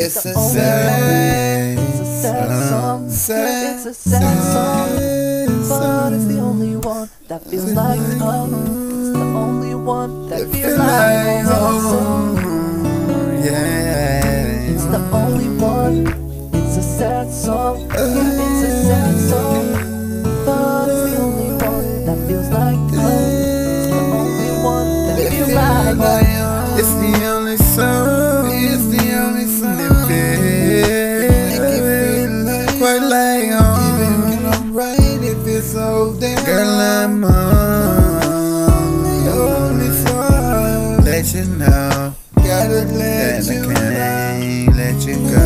It's a sad song. It's a sad song, but it's the only one that feels like home. It's the only one that feels like home. Yeah, it's the only one. It's a sad song. Yeah, it's a sad song, but it's the only one that feels like home. It's the only one that feels like home. it's the only song. It's the only song that feels quite like home. Even when I'm right, it feels so damn. Girl, I'm on the only song. Let you know Gotta let that you I can't let you go.